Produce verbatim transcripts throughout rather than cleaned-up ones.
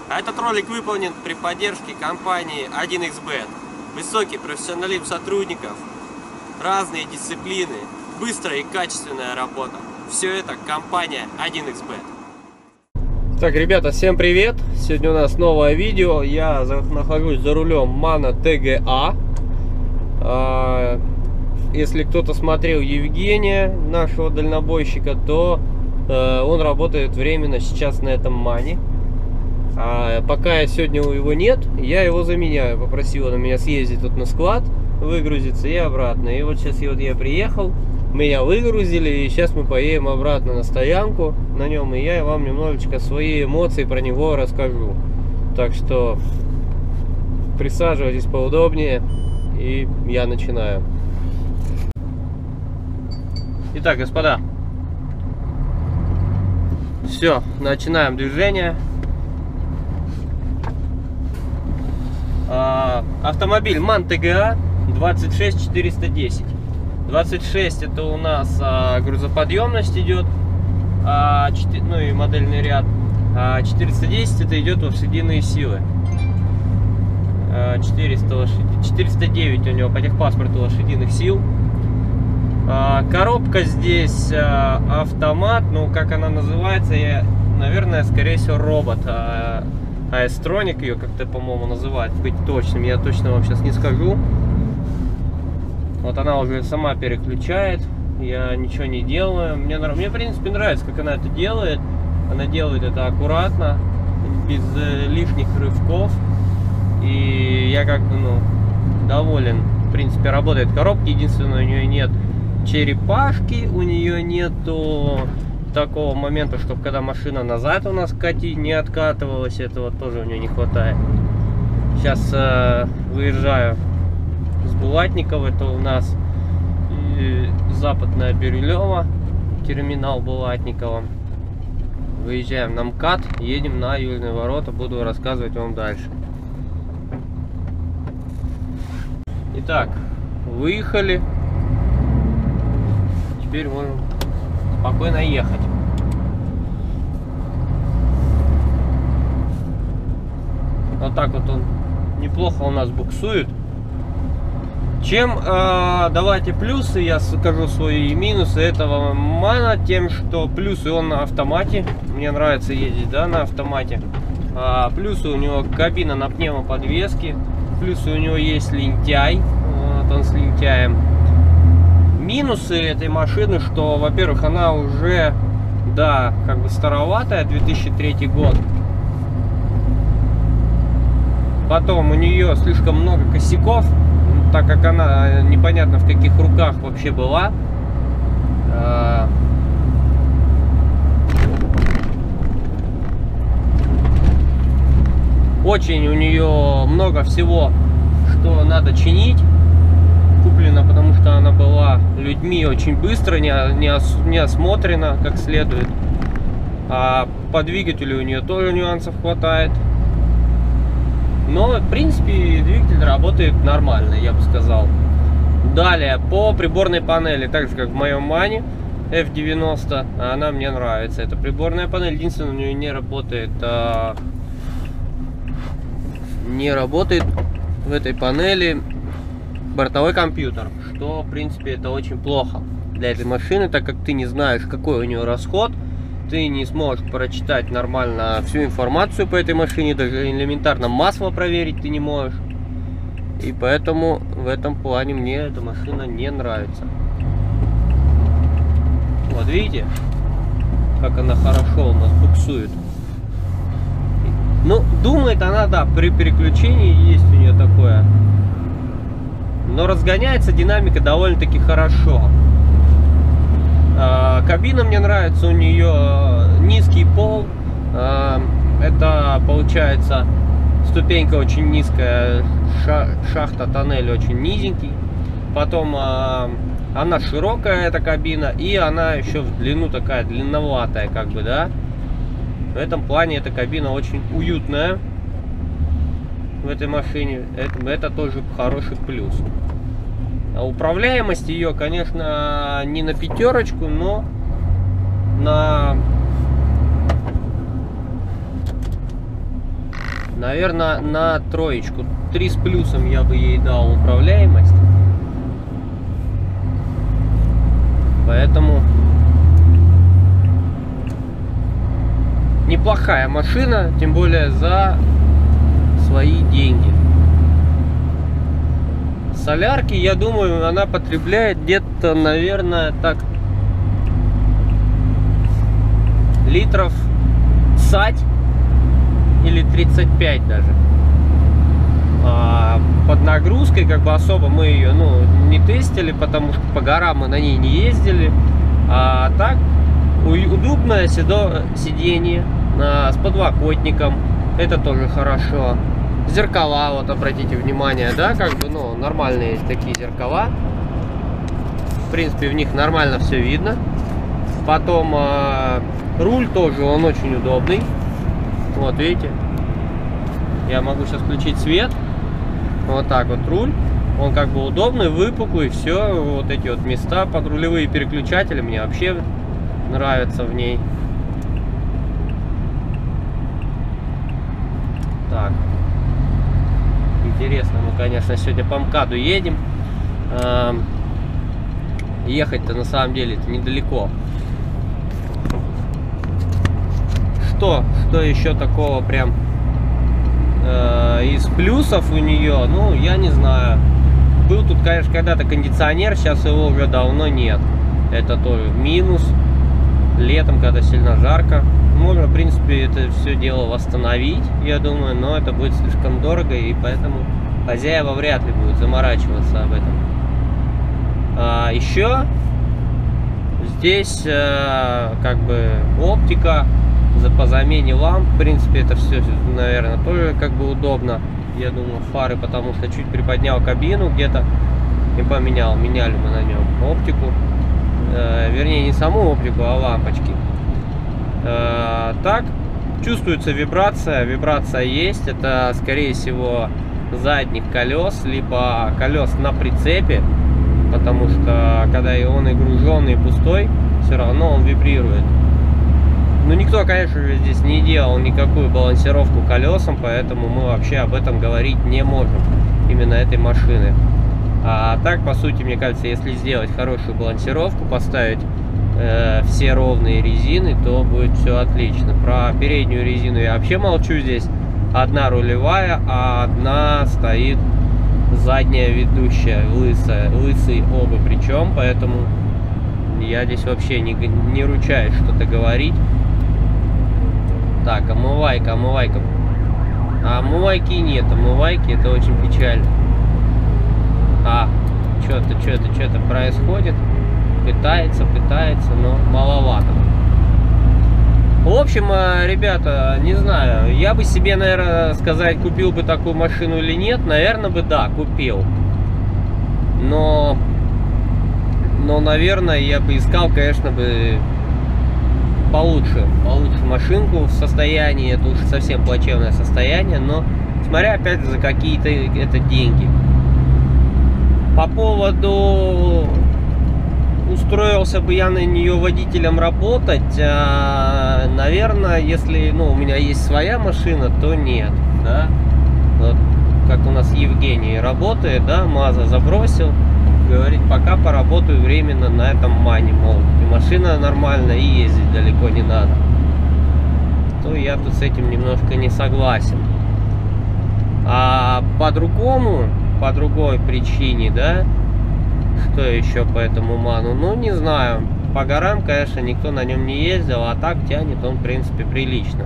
А этот ролик выполнен при поддержке компании один икс бет. Высокий профессионализм сотрудников, разные дисциплины, быстрая и качественная работа. Все это компания один икс бет. Так, ребята, всем привет! Сегодня у нас новое видео. Я нахожусь за рулем Мана тэ гэ а. Если кто-то смотрел Евгения, нашего дальнобойщика, то он работает временно сейчас на этом Мане. А пока сегодня его нет, я его заменяю. Попросила на меня съездить тут на склад, выгрузиться и обратно. И вот сейчас вот я приехал, меня выгрузили, и сейчас мы поедем обратно на стоянку на нем, и я вам немножечко свои эмоции про него расскажу. Так что присаживайтесь поудобнее, и я начинаю. Итак, господа, все, начинаем движение. Автомобиль Ман тэ гэ а двадцать шесть четыреста десять. двадцать шесть это у нас а, грузоподъемность идет, а, четыре, ну и модельный ряд. А четыреста десять это идет лошадиные силы. А, четыреста, лошади, четыреста девять у него по техпаспорту лошадиных сил. А, коробка здесь а, автомат, ну как она называется, я, наверное, скорее всего робот. А, Аэстроник ее как-то, по-моему, называют, быть точным, я точно вам сейчас не скажу. Вот она уже сама переключает, я ничего не делаю. Мне, мне в принципе, нравится, как она это делает. Она делает это аккуратно, без э, лишних рывков. И я как бы, ну, доволен. В принципе, работает коробка. Единственное, у нее нет черепашки, у нее нету такого момента, чтобы когда машина назад у нас катить не откатывалась, этого тоже у нее не хватает. Сейчас э, выезжаю с Булатникова, это у нас э, Западная Бирюлево, терминал Булатникова. Выезжаем на МКАД, едем на Южные ворота, буду рассказывать вам дальше. Итак, выехали, теперь можем спокойно ехать. Вот так вот он неплохо у нас буксует. Чем э, давайте плюсы, я скажу свои минусы этого Мана, тем что плюсы он на автомате, мне нравится ездить, да, на автомате. А, плюсы у него кабина на пневмоподвеске, плюсы у него есть лентяй, вот он с лентяем. Минусы этой машины, что, во-первых, она уже, да, как бы староватая, две тысячи третий год. Потом у нее слишком много косяков, так как она непонятно в каких руках вообще была. Очень у нее много всего, что надо чинить. Куплена, потому что она была людьми очень быстро, не, не, ос, не осмотрена как следует. А по двигателю у нее тоже нюансов хватает. Но, в принципе, двигатель работает нормально, я бы сказал. Далее, по приборной панели, так же, как в моем Мане эф девяносто, она мне нравится. Это приборная панель, единственное, у нее не работает, а, не работает в этой панели бортовой компьютер, что, в принципе, это очень плохо для этой машины, так как ты не знаешь, какой у нее расход, ты не сможешь прочитать нормально всю информацию по этой машине, даже элементарно масло проверить ты не можешь. И поэтому в этом плане мне эта машина не нравится. Вот видите, как она хорошо у нас буксует. Ну, думает она, да, при переключении есть у нее такое. Но разгоняется динамика довольно-таки хорошо. А, кабина мне нравится, у нее низкий пол. А, это получается ступенька очень низкая, ша шахта, тоннель очень низенький. Потом а, она широкая, эта кабина, и она еще в длину такая длинноватая, как бы, да. В этом плане эта кабина очень уютная. В этой машине это, это тоже хороший плюс. А управляемость ее, конечно, не на пятерочку, но на Наверное, на троечку. Три с плюсом я бы ей дал управляемость. Поэтому неплохая машина, тем более за свои деньги. Солярки, я думаю, она потребляет где-то, наверное, так литров сать или тридцать пять даже. А под нагрузкой как бы особо мы ее, ну, не тестили, потому что по горам мы на ней не ездили. А так удобное сиденье с подлокотником, это тоже хорошо. Зеркала, вот обратите внимание, да, как бы, ну, нормальные есть такие зеркала. В принципе, в них нормально все видно. Потом э, руль тоже, он очень удобный. Вот, видите, я могу сейчас включить свет. Вот так вот руль. Он как бы удобный, выпуклый, все. Вот эти вот места под рулевые переключатели мне вообще нравятся в ней. Так. Интересно, мы, конечно, сегодня по МКАДу едем. Ехать-то на самом деле это недалеко. Что, что еще такого прям э, из плюсов у нее? Ну, я не знаю. Был тут, конечно, когда-то кондиционер, сейчас его уже давно нет. Это тоже минус. Летом, когда сильно жарко. Можно, в принципе, это все дело восстановить, я думаю, но это будет слишком дорого, и поэтому хозяева вряд ли будут заморачиваться об этом. А, еще здесь а, как бы оптика за, по замене ламп. В принципе, это все, наверное, тоже как бы удобно. Я думаю, фары, потому что чуть приподнял кабину где-то и поменял. Меняли мы на нем оптику. А, вернее, не саму оптику, а лампочки. А, так, чувствуется вибрация. Вибрация есть. Это, скорее всего, задних колес, либо колес на прицепе. Потому что, когда он и груженный, и пустой, все равно он вибрирует. Но никто, конечно же, здесь не делал никакую балансировку колесам, поэтому мы вообще об этом говорить не можем, именно этой машины. А так, по сути, мне кажется, если сделать хорошую балансировку, поставить э, все ровные резины, то будет все отлично. Про переднюю резину я вообще молчу здесь. Одна рулевая, а одна стоит задняя ведущая, лысая, лысый оба причем, поэтому я здесь вообще не, не ручаюсь что-то говорить. Так, омывайка, омывайка. А омывайки нет, омывайки, это очень печально. А, что-то, что-то, что-то происходит. Пытается, пытается, но маловато. В общем, ребята, не знаю, я бы себе, наверное, сказать, купил бы такую машину или нет. Наверное, бы да, купил. Но, но, наверное, я бы искал, конечно, бы получше, получше машинку в состоянии. Это уж совсем плачевное состояние, но смотря опять за какие-то это деньги. По поводу... Устроился бы я на нее водителем работать, а, наверное, если, ну, у меня есть своя машина, то нет, да. Вот, как у нас Евгений работает, да, Маза забросил, говорит, пока поработаю временно на этом Мане, мол, и машина нормальная, и ездить далеко не надо. То я тут с этим немножко не согласен. А по-другому, по другой причине, да, что еще по этому Ману? Ну, не знаю. По горам, конечно, никто на нем не ездил, а так тянет он, в принципе, прилично.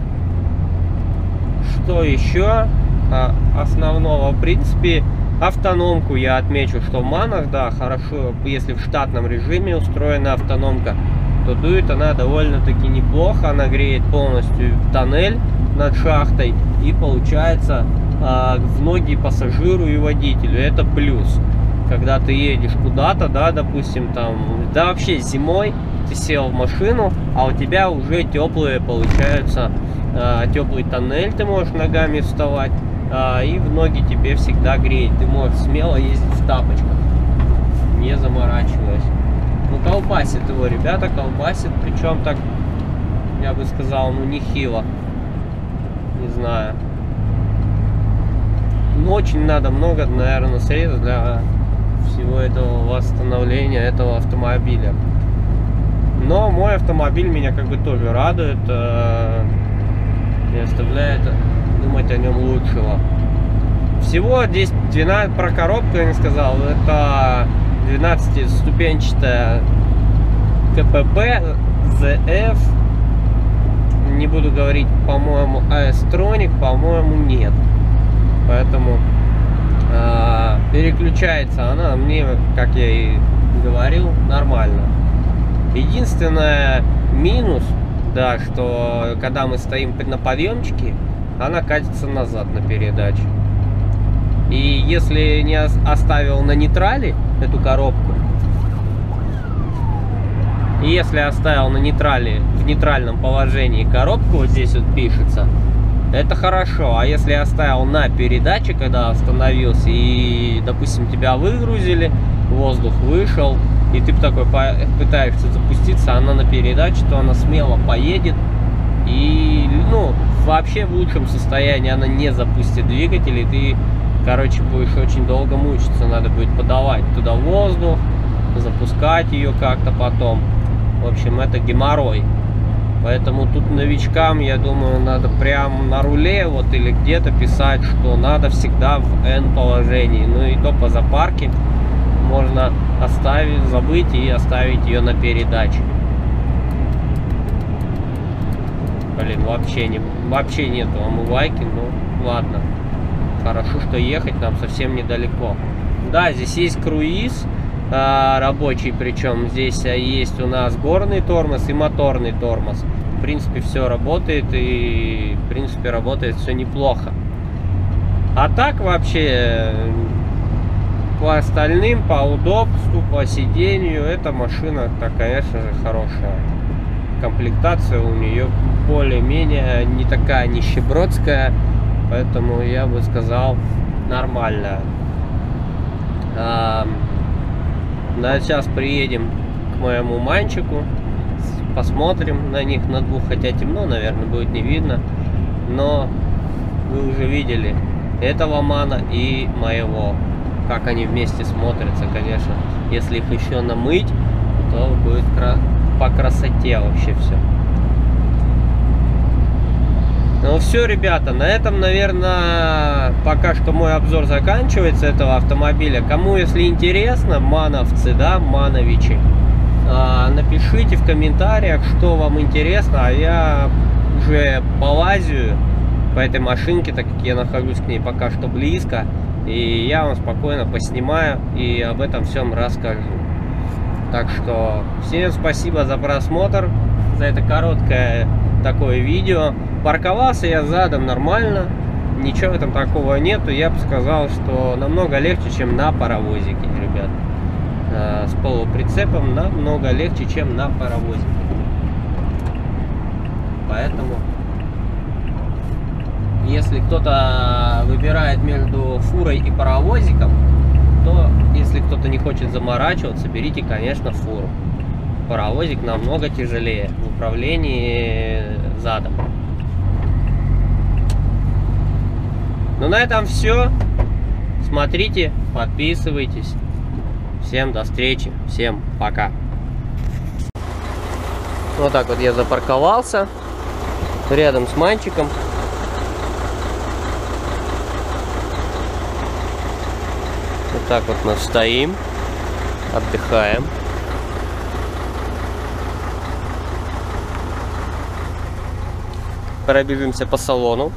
Что еще а, основного? В принципе, автономку я отмечу, что в Манах, да, хорошо, если в штатном режиме устроена автономка, то дует она довольно-таки неплохо. Она греет полностью тоннель над шахтой, и получается а, в ноги пассажиру и водителю. Это плюс. Когда ты едешь куда-то, да, допустим, там, да, вообще зимой ты сел в машину, а у тебя уже теплые, получаются, э, теплый тоннель, ты можешь ногами вставать, э, и в ноги тебе всегда греет. Ты можешь смело ездить в тапочках, не заморачиваясь. Ну, колбасит его, ребята, колбасит, причем так, я бы сказал, ну, нехило. Не знаю. очень надо много, наверное, средств для всего этого восстановления этого автомобиля. Но мой автомобиль меня как бы тоже радует и оставляет думать о нем лучшего. Всего здесь двенадцать, про коробку я не сказал, это двенадцатиступенчатая КПП зэ эф. Не буду говорить, по-моему, эй эс-Tronic, по-моему, нет. Поэтому э, переключается она мне, как я и говорил, нормально. Единственное минус, да, что когда мы стоим на подъемчике, она катится назад на передаче. И если не оставил на нейтрале эту коробку, и если оставил на нейтрале, в нейтральном положении коробку, вот здесь вот пишется, это хорошо. А если оставил на передаче, когда остановился, и, допустим, тебя выгрузили, воздух вышел, и ты такой пытаешься запуститься, она на передаче, то она смело поедет. И, ну, вообще в лучшем состоянии она не запустит двигатель, и ты, короче, будешь очень долго мучиться. Надо будет подавать туда воздух, запускать ее как-то потом. В общем, это геморрой. Поэтому тут новичкам, я думаю, надо прямо на руле вот или где-то писать, что надо всегда в N положении. Ну и то по запарке можно оставить, забыть и оставить ее на передаче. Блин, вообще, не, вообще нету омывайки, ну ладно. Хорошо, что ехать нам совсем недалеко. Да, здесь есть круиз. Рабочий, причем здесь есть у нас горный тормоз и моторный тормоз. В принципе, все работает, и в принципе работает все неплохо. А так вообще по остальным, по удобству, по сидению, эта машина, так, конечно же, хорошая. Комплектация у нее более-менее не такая нищебродская, поэтому я бы сказал нормальная. Да, сейчас приедем к моему манчику, посмотрим на них, на двух, хотя темно, наверное, будет не видно, но вы уже видели этого мана и моего, как они вместе смотрятся, конечно. Если их еще намыть, то будет по красоте вообще все. Ну все, ребята, на этом, наверное, пока что мой обзор заканчивается этого автомобиля. Кому, если интересно, мановцы, да, мановичи, напишите в комментариях, что вам интересно, а я уже полазю по этой машинке, так как я нахожусь к ней пока что близко, и я вам спокойно поснимаю и об этом всем расскажу. Так что всем спасибо за просмотр, за это короткое такое видео. Парковался я задом нормально, ничего в этом такого нету. Я бы сказал, что намного легче, чем на паровозике, ребят. С полуприцепом намного легче, чем на паровозике. Поэтому, если кто-то выбирает между фурой и паровозиком, то если кто-то не хочет заморачиваться, берите, конечно, фуру. Паровозик намного тяжелее в управлении задом. Ну, на этом все. Смотрите, подписывайтесь. Всем до встречи. Всем пока. Вот так вот я запарковался рядом с манчиком. Вот так вот мы стоим, отдыхаем. Пробежимся по салону.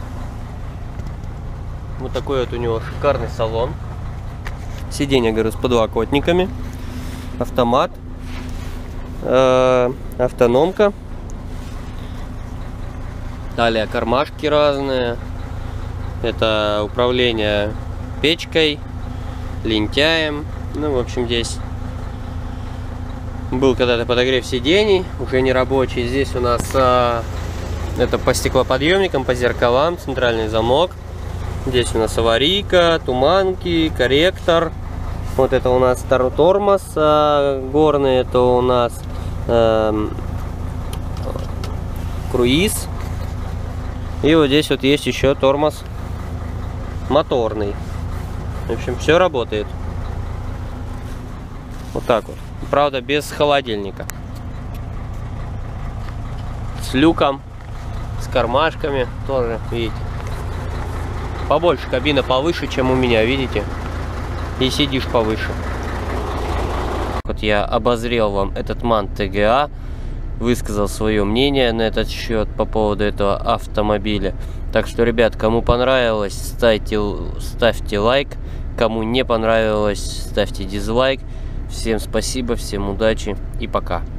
Вот такой вот у него шикарный салон. Сиденье, говорю, с подлокотниками. Автомат. Э-э, автономка. Далее кармашки разные. Это управление печкой, лентяем. Ну, в общем, здесь был когда-то подогрев сидений, уже не рабочий. Здесь у нас а, это по стеклоподъемникам, по зеркалам, центральный замок. Здесь у нас аварийка, туманки, корректор. Вот это у нас второй тормоз а, горный, это у нас а, круиз. И вот здесь вот есть еще тормоз моторный. В общем, все работает. Вот так вот. Правда, без холодильника. С люком, с кармашками тоже, видите. Побольше, кабина повыше, чем у меня, видите. И сидишь повыше. Вот я обозрел вам этот МАН ТГА, высказал свое мнение на этот счет по поводу этого автомобиля. Так что, ребят, кому понравилось, ставьте, ставьте лайк. Кому не понравилось, ставьте дизлайк. Всем спасибо, всем удачи и пока.